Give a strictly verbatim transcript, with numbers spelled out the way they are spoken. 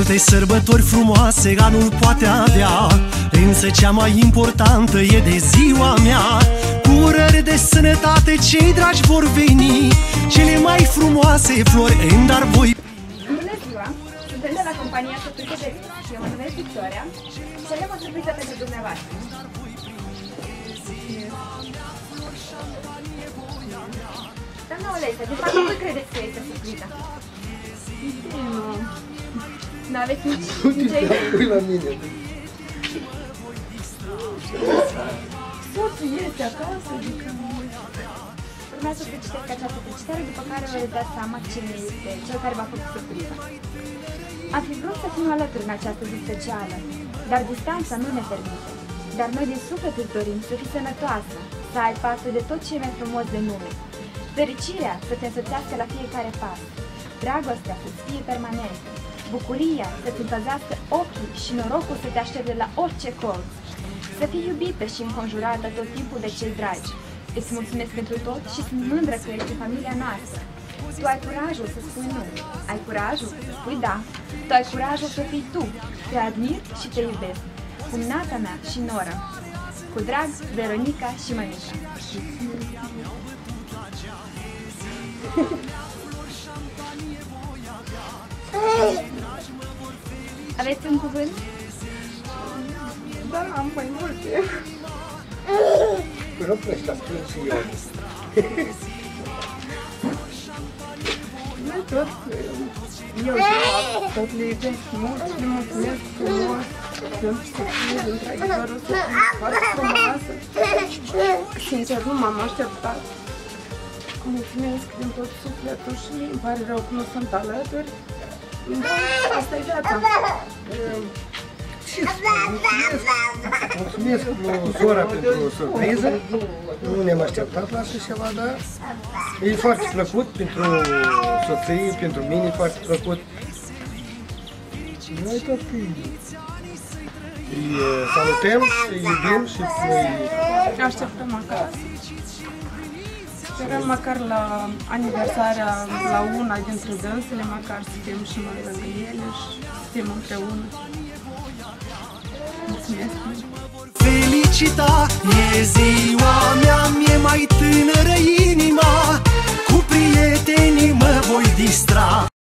Multe sărbători frumoase anul poate avea, însă cea mai importantă e de ziua mea. Cu urări de sănătate cei dragi vor veni, cele mai frumoase flori în dar voi. Bună ziua! Suntem de la compania Sătuică de Vis și eu mă numesc Victoria și avem o surpriză pentru dumneavoastră. Doamna Olesa, de fapt, cum credeți că este surpriza? Nu. Nu aveți nici idee? Pui la mine. Soțul este acasă, adică... Urmează să citesc această felicitare, după care vă veți da seama cine este cel care v-a făcut surpriza. Am fi vrut să fim alături în această zi specială, dar distanța nu ne permite. Dar noi din suflet îți dorim să fii sănătoasă, să ai parte de tot ce e mai frumos de nume. Fericirea să te însoțească la fiecare pas, dragostea să-ți fie permanentă, bucuria să-ți împăzească ochii și norocul să te aștepte la orice colț. Să fii iubită și înconjurată tot timpul de cei dragi. Îți mulțumesc pentru tot și sunt mândră că ești familia noastră. Tu ai curajul să spui nu, ai curajul să spui da, tu ai curajul să fii tu, te admir și te iubesc. Cumnata mea și Nora. Cu drag, Veronica și Mănica. Aveți un cuvânt? Da, am mai multe. Păi nu pleci, dar spun și eu. Noi tot, eu și tot le iubesc mult și le mulțumesc frumos pentru să fie într-adevărul să fie foarte frumoasă. Sincer, nu m-am așteptat. Mulțumesc din tot sufletul și îmi pare rău că nu sunt alături. Dar asta e viața. Ce mulțumesc? Mulțumesc lui Zora pentru surpriză. Nu ne-am așteptat la așa ceva, dar e foarte plăcut pentru soție, pentru mine e foarte plăcut. Noi tot îi salutăm, îi iubim și îi Așteptăm acasă. Sperăm măcar la aniversarea, la una dintre dânsele, măcar să fim și noi lângă ele și să fim împreună. Mulțumesc! Felicita, e ziua mea, mi-e mai tânără inima, cu prietenii mă voi distra.